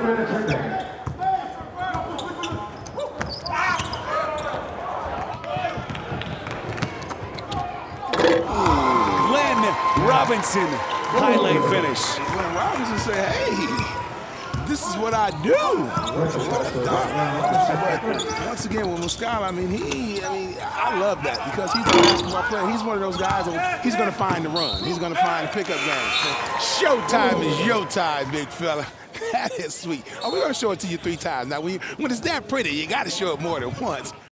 Robinson, highlight finish. Glenn Robinson said, hey, this is what I do. But once again, with Muscala, I love that because he's a basketball player. He's one of those guys that he's going to find the run. He's going to find the pickup game. So, showtime is your time, big fella. That is sweet. Oh, we're going to show it to you 3 times. Now, when it's that pretty, you got to show it more than once.